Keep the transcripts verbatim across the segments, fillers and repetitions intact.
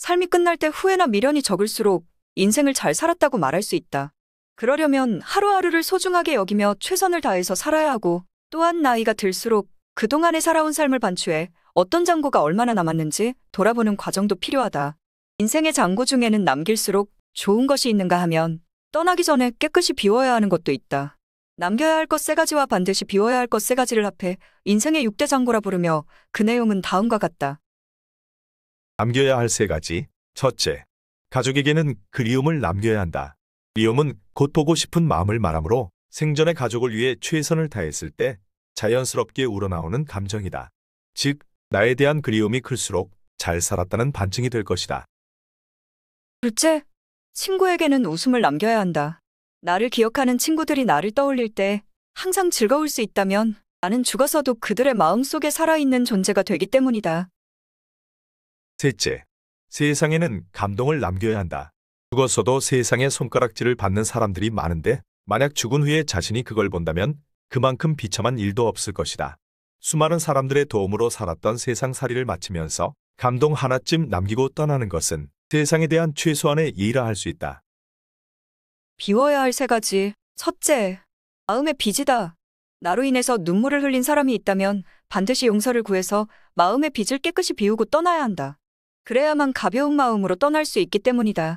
삶이 끝날 때 후회나 미련이 적을수록 인생을 잘 살았다고 말할 수 있다. 그러려면 하루하루를 소중하게 여기며 최선을 다해서 살아야 하고, 또한 나이가 들수록 그동안에 살아온 삶을 반추해 어떤 장고가 얼마나 남았는지 돌아보는 과정도 필요하다. 인생의 장고 중에는 남길수록 좋은 것이 있는가 하면 떠나기 전에 깨끗이 비워야 하는 것도 있다. 남겨야 할 것 세 가지와 반드시 비워야 할 것 세 가지를 합해 인생의 육 대 장고라 부르며 그 내용은 다음과 같다. 남겨야 할 세 가지. 첫째, 가족에게는 그리움을 남겨야 한다. 그리움은 곧 보고 싶은 마음을 말하므로 생전에 가족을 위해 최선을 다했을 때 자연스럽게 우러나오는 감정이다. 즉, 나에 대한 그리움이 클수록 잘 살았다는 반증이 될 것이다. 둘째, 친구에게는 웃음을 남겨야 한다. 나를 기억하는 친구들이 나를 떠올릴 때 항상 즐거울 수 있다면 나는 죽어서도 그들의 마음속에 살아있는 존재가 되기 때문이다. 셋째, 세상에는 감동을 남겨야 한다. 죽었어도 세상에 손가락질을 받는 사람들이 많은데 만약 죽은 후에 자신이 그걸 본다면 그만큼 비참한 일도 없을 것이다. 수많은 사람들의 도움으로 살았던 세상살이를 마치면서 감동 하나쯤 남기고 떠나는 것은 세상에 대한 최소한의 예의라 할 수 있다. 비워야 할 세 가지. 첫째, 마음의 빚이다. 나로 인해서 눈물을 흘린 사람이 있다면 반드시 용서를 구해서 마음의 빚을 깨끗이 비우고 떠나야 한다. 그래야만 가벼운 마음으로 떠날 수 있기 때문이다.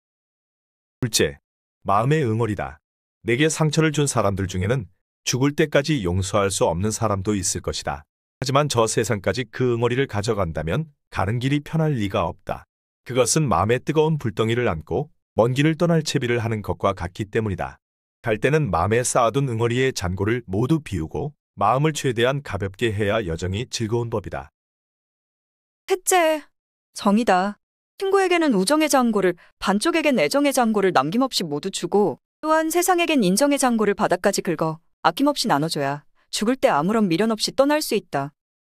둘째, 마음의 응어리다. 내게 상처를 준 사람들 중에는 죽을 때까지 용서할 수 없는 사람도 있을 것이다. 하지만 저 세상까지 그 응어리를 가져간다면 가는 길이 편할 리가 없다. 그것은 마음의 뜨거운 불덩이를 안고 먼 길을 떠날 채비를 하는 것과 같기 때문이다. 갈 때는 마음에 쌓아둔 응어리의 잔고를 모두 비우고 마음을 최대한 가볍게 해야 여정이 즐거운 법이다. 셋째, 정이다. 친구에게는 우정의 잔고를, 반쪽에겐 애정의 잔고를 남김없이 모두 주고, 또한 세상에겐 인정의 잔고를 바닥까지 긁어 아낌없이 나눠줘야 죽을 때 아무런 미련 없이 떠날 수 있다.